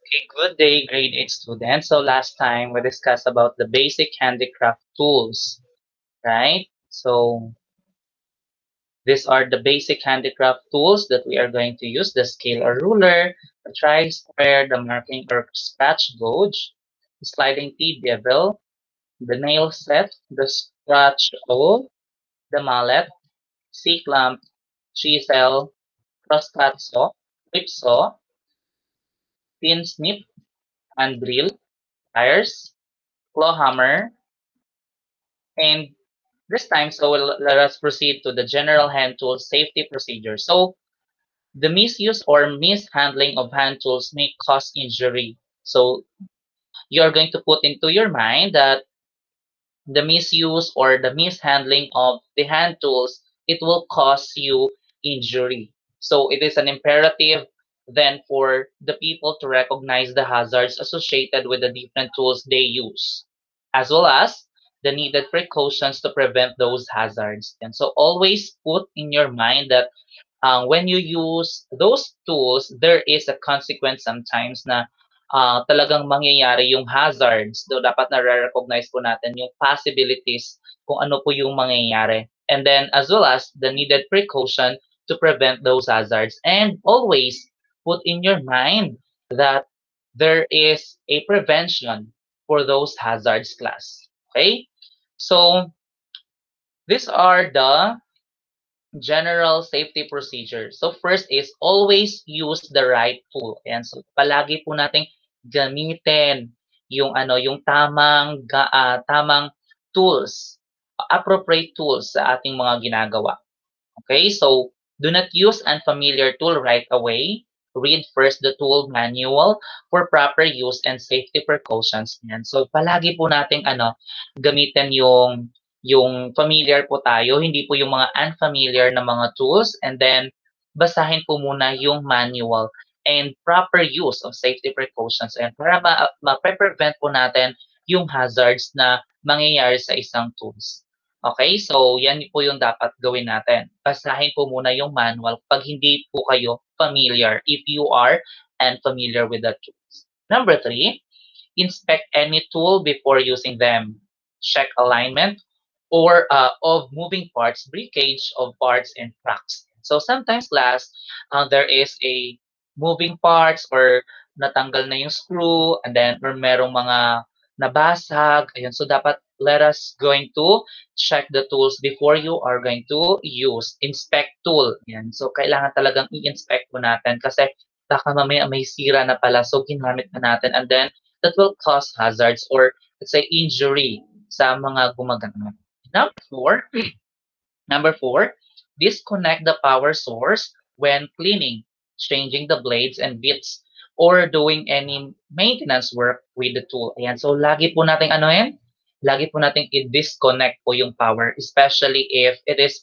Okay, good day, grade 8 students. So last time we discussed about the basic handicraft tools, right? So these are the basic handicraft tools that we are going to use: the scale or ruler, the tri-square, the marking or scratch gauge, the sliding T bevel, the nail set, the scratch awl, the mallet, C-clamp, chisel, crosscut saw, whip saw, pin snip, and drill, pliers, claw hammer, and this time, so let us proceed to the general hand tool safety procedure. So the misuse or mishandling of hand tools may cause injury. So you're going to put into your mind that the misuse or the mishandling of the hand tools, it will cause you injury. So it is an imperative then for the people to recognize the hazards associated with the different tools they use, as well as the needed precautions to prevent those hazards. And so always put in your mind that when you use those tools, there is a consequence sometimes na talagang mangyayari yung hazards. So, dapat na-recognize po natin yung possibilities kung ano po yung mangyayari. And then, as well as the needed precaution to prevent those hazards. And always put in your mind that there is a prevention for those hazards class. Okay? So, these are the general safety procedure. So first is always use the right tool. Ayan, so palagi po nating gamitin yung yung tamang tools, appropriate tools sa ating mga ginagawa. Okay? So do not use unfamiliar tool right away. Read first the tool manual for proper use and safety precautions. Yan. So palagi po nating gamitin yung familiar po tayo, hindi po yung mga unfamiliar na mga tools, and then basahin po muna yung manual and proper use of safety precautions and para ma-prevent po natin yung hazards na mangyayari sa isang tools. Okay, so yan po yung dapat gawin natin. Basahin po muna yung manual pag hindi po kayo familiar, if you are unfamiliar with the tools. Number 3, inspect any tool before using them. Check alignment or of moving parts, breakage of parts, and cracks. So sometimes class, there is a moving parts or natanggal na yung screw and then or merong mga nabasag. Ayun, so dapat let us going to check the tools before you are going to use. Inspect tool. Yan. So kailangan talagang i-inspect po natin kasi baka mamaya may sira na pala so ginamit na natin and then that will cause hazards or let's say injury sa mga gumagamit. Number four, number four, disconnect the power source when cleaning, changing the blades and bits, or doing any maintenance work with the tool. Ayan, so lagi po nating lagi po nating i-disconnect po yung power, especially if it is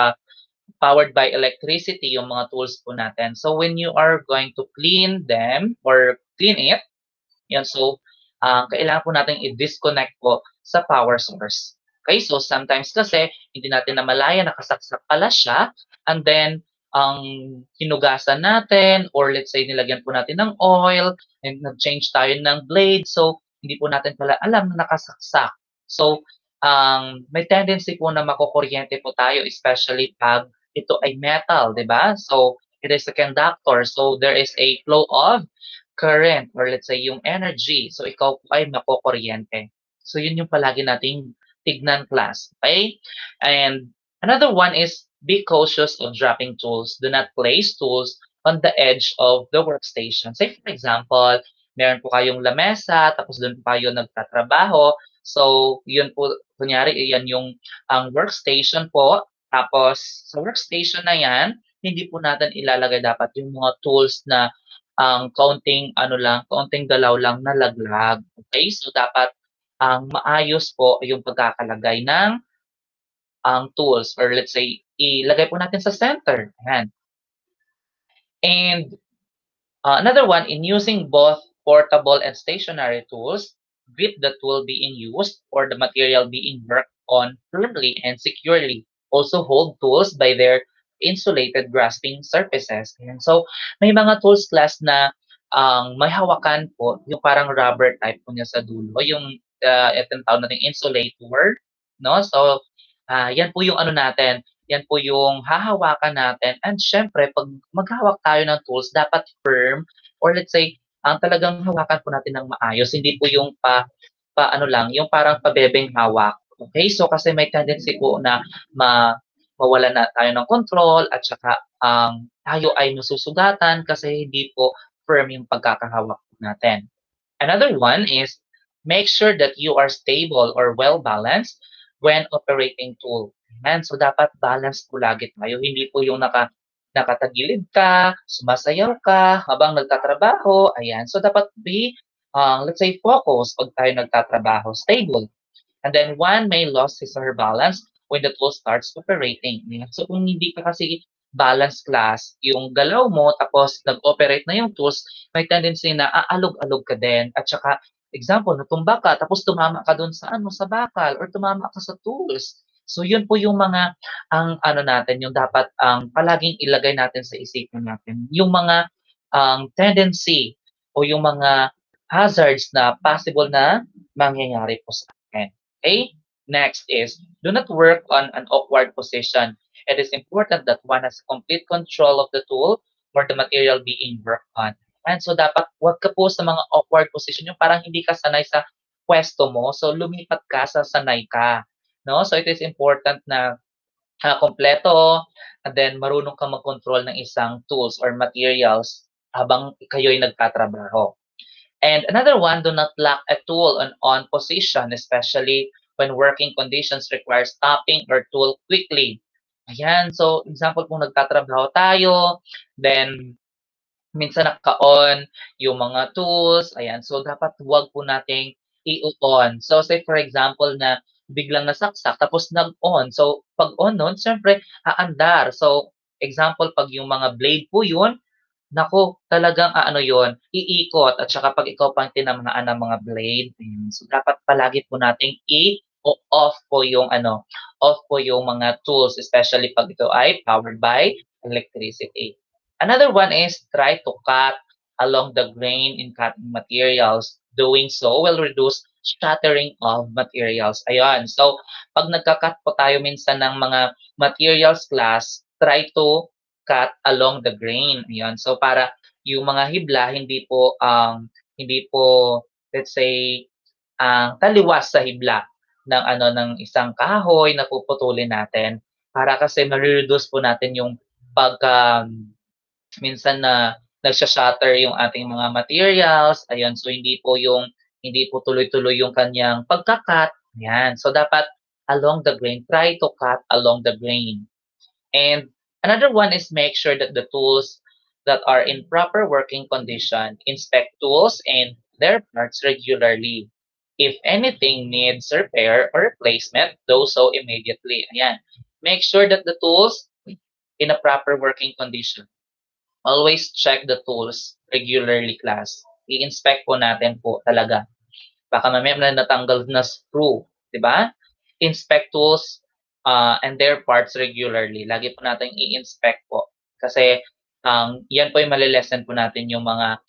powered by electricity yung mga tools po natin. So when you are going to clean them or clean it, yan, so kailangan po natin i-disconnect po sa power source. Okay, so sometimes kasi hindi natin namalayan, nakasaksak pala siya, and then ang hinugasan natin or let's say nilagyan po natin ng oil and nag-change tayo ng blade, so hindi po natin pala alam na nakasaksak. So, may tendency po na makukuryente po tayo, especially pag ito ay metal, di ba? So, it is a conductor. So, there is a flow of current or let's say yung energy. So, ikaw po ay makukuryente. So, yun yung palagi nating tignan class. Okay? And another one is be cautious of dropping tools. Do not place tools on the edge of the workstation. Say, for example, meron po kayong lamesa, tapos doon po kayo nagtatrabaho. So, yun po, kunyari, yan yung ang workstation po. Tapos, sa workstation na yan, hindi po natin ilalagay dapat yung mga tools na ang kaunting galaw lang na laglag. Okay? So, dapat ang maayos po yung pagkakalagay ng ang tools or let's say, ilagay po natin sa center. Ayan. And another one, in using both portable and stationary tools, grip the tool being used or the material being worked on firmly and securely. Also hold tools by their insulated grasping surfaces. And so, may mga tools class na may hawakan po, yung parang rubber type po niya sa dulo, yung itong tawag natin insulator, no? So, yan po yung ano natin, yan po yung hahawakan natin. And syempre, pag maghawak tayo ng tools, dapat firm or let's say, ang talagang hawakan po natin ng maayos, hindi po yung ano lang, yung parang pabebeng hawak. Okay? So, kasi may tendency po na mawala na tayo ng control at saka tayo ay masusugatan kasi hindi po firm yung pagkakahawak natin. Another one is make sure that you are stable or well balanced when operating tool. Ayan. So dapat balance po lagi tayo. Hindi po yung nakatagilid ka, sumasayaw ka habang nagtatrabaho. Ayan. So dapat be, let's say, focus pag tayo nagtatrabaho, stable. And then one may lose his or her balance when the tool starts operating. Ayan. So kung hindi ka kasi balance class, yung galaw mo tapos nag-operate na yung tools, may tendency na aalog-alog ka din. At saka, example, natumba ka tapos tumama ka dun sa sa bakal or tumama ka sa tools. So yun po yung mga ang ano natin, yung dapat ang palaging ilagay natin sa isipan natin. Yung mga tendency o yung mga hazards na possible na mangyayari po sa atin. Okay? Next is, do not work on an awkward position. It is important that one has complete control of the tool or the material being worked on. And so dapat wag ka po sa mga awkward position, yung parang hindi ka sanay sa pwesto mo, so lumipat ka sa sanay ka. No? So it is important na kompleto and then marunong ka mag-control ng isang tools or materials habang kayo'y nagtatrabaho. And another one, do not lock a tool on position, especially when working conditions require stopping or tool quickly. Ayan, so example kung nagtatrabaho tayo, then minsan naka-on yung mga tools, ayan. So dapat huwag po nating i-on. So say for example na biglang nasaksak tapos nag-on. So pag on nun, siyempre aandar. So example, pag yung mga blade po yun, naku, talagang yun, iikot at saka 'pag ikaw pa ang tinamaan ng mga blade, so dapat palagi po nating o off po yung off po yung mga tools especially 'pag ito ay powered by electricity. Another one is try to cut along the grain in cutting materials. Doing so will reduce shattering of materials. Ayun. So, 'pag nagka-cut po tayo minsan ng mga materials class, try to cut along the grain. Ayun. So para yung mga hibla hindi po let's say taliwas sa hibla ng ng isang kahoy na puputulin natin para kasi ma-reduce po natin yung pagka minsan na nagsha-shatter yung ating mga materials. Ayun. So hindi po tuloy-tuloy yung kanyang pagka-cut. Ayan. So dapat along the grain, try to cut along the grain. And another one is make sure that the tools that are in proper working condition, inspect tools and their parts regularly. If anything needs repair or replacement, do so immediately. Ayan. Make sure that the tools in a proper working condition. Always check the tools regularly, class. I-inspect po natin po talaga. Baka mamaya na natanggal na screw, di ba? Inspect tools and their parts regularly. Lagi po natin i-inspect po. Kasi yan po yung malilesen po natin yung mga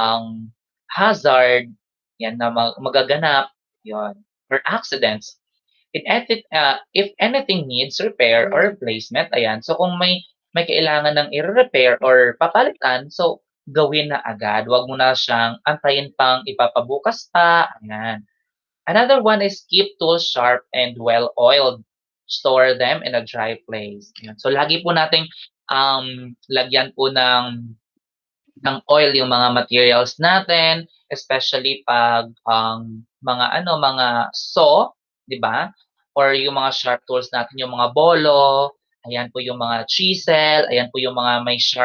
hazard yan na magaganap yon or accidents. If anything needs repair or replacement, ayan. So kung may kailangan ng i-repair or papalitan, so gawin na agad. Huwag mo na siyang antayin pang ipapabukas pa. Ayan. Another one is keep tools sharp and well-oiled. Store them in a dry place. Ayan. So lagi po nating lagyan po ng oil yung mga materials natin, especially pag mga saw, 'di ba? Or yung mga sharp tools natin, yung mga bolo, ayan po yung mga chisel, ayan po yung mga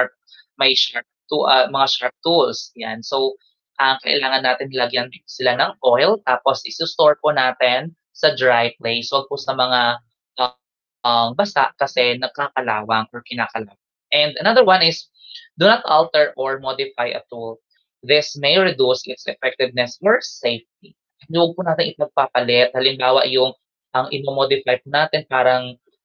mga sharp tools. Yan. So, ang kailangan natin lagyan sila ng oil tapos i-store po natin sa dry place. Huwag po sa mga basa kasi nagkakalawang or kinakalawang. And another one is do not alter or modify a tool. This may reduce its effectiveness or safety. Huwag po natin ipagpapalit. Halimbawa, ang imo-modify po natin parang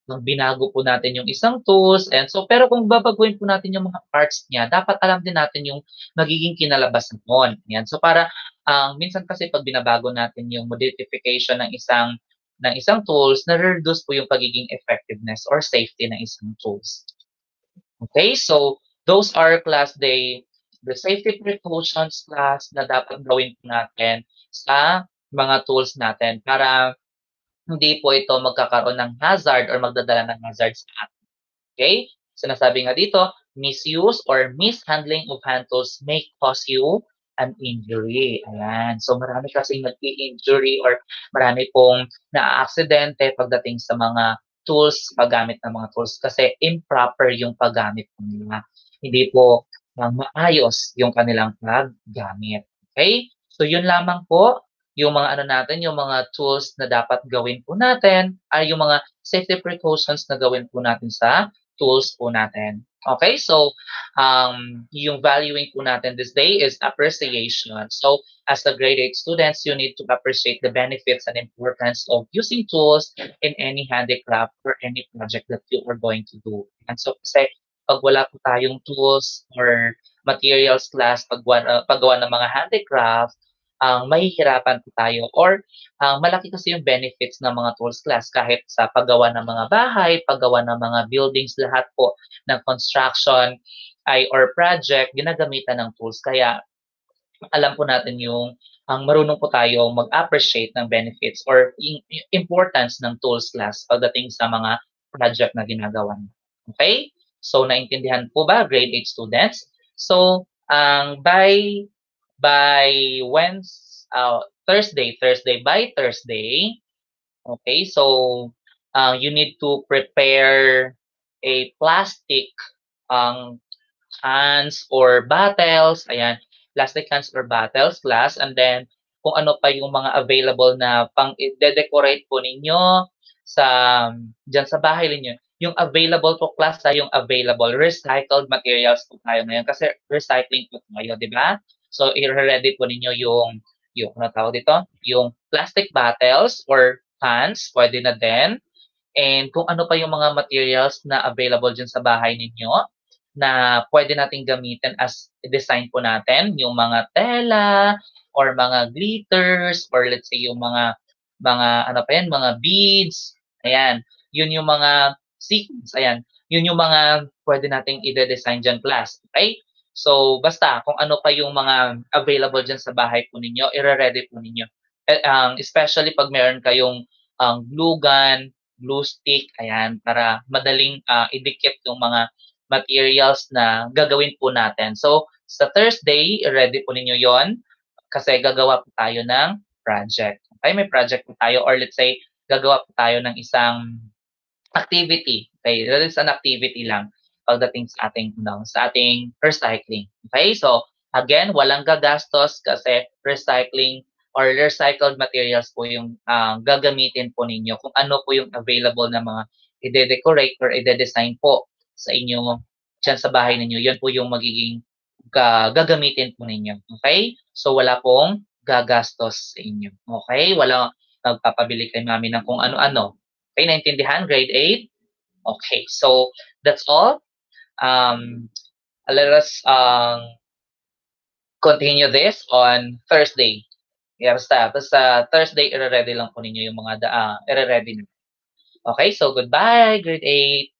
binago po natin yung isang tools, and so, pero kung babaguhin po natin yung mga parts niya, dapat alam din natin yung magiging kinalabasan nun. Yan. So, para, minsan kasi pag binabago natin yung modification ng isang tools, na-reduce po yung pagiging effectiveness or safety ng isang tools. Okay, so those are class the safety precautions class na dapat gawin po natin sa mga tools natin para hindi po ito magkakaroon ng hazard or magdadala ng hazard sa atin. Okay? Sinasabi nga dito, misuse or mishandling of hand tools may cause you an injury. Ayan. So, marami kasing nag-i-injury or marami pong na-aksidente pagdating sa mga tools, paggamit ng mga tools kasi improper yung paggamit nila. Hindi po maayos yung kanilang paggamit. Okay? So, yun lamang po yung mga ano natin, yung mga tools na dapat gawin po natin ay yung mga safety precautions na gawin po natin sa tools po natin. Okay, so yung valuing po natin this day is appreciation. So as a grade 8 students, you need to appreciate the benefits and importance of using tools in any handicraft or any project that you are going to do. And so kasi pag wala po tayong tools or materials class paggawa ng mga handicraft, mahihirapan po tayo or malaki kasi yung benefits ng mga tools class kahit sa paggawa ng mga bahay, paggawa ng mga buildings, lahat po ng construction or project, ginagamitan ng tools. Kaya alam po natin yung marunong po tayo mag-appreciate ng benefits or yung importance ng tools class pagdating sa mga project na ginagawa. Okay? So, naintindihan po ba, grade 8 students? So, by Thursday, okay, so you need to prepare a plastic um, cans or bottles, ayan, plastic cans or bottles class, and then kung ano pa yung mga available na pang i-decorate po ninyo sa diyan sa bahay ninyo. Yung available po class yung available recycled materials po tayo ngayon kasi recycling po tayo, di ba? So i-ready po ninyo yung ano tawag dito, yung plastic bottles or cans, pwede na din. And kung ano pa yung mga materials na available dyan sa bahay ninyo, na pwede nating gamitin as design po natin, yung mga tela or mga glitters or let's say yung mga ano pa yan, mga beads. Ayan, yun yung mga sequins. Ayan, yun yung mga pwede nating i-design dyan class. Okay? So, basta kung ano pa yung mga available dyan sa bahay po ninyo, i-ready po ninyo. Especially pag meron kayong glue gun, glue stick, ayan, para madaling idikit yung mga materials na gagawin po natin. So, sa Thursday, ready po ninyo yon kasi gagawa po tayo ng project. Okay, may project po tayo or let's say, gagawa po tayo ng isang activity. Okay, that is an activity lang pagdating sa ating recycling. Okay, so again, walang gagastos kasi recycling or recycled materials po yung gagamitin po ninyo kung ano po yung available na mga i-decorate or i-design po sa inyo dyan sa bahay ninyo. Yan po yung magiging gagamitin po ninyo. Okay? So wala pong gagastos sa inyo. Okay? Wala magpapabili kay mami ng kung ano-ano. Okay, naintindihan? Grade 8? Okay, so that's all. Let us continue this on Thursday. Yeah, basta Thursday, i-ready lang po ninyo yung mga i-ready nyo. Okay, so goodbye, grade 8.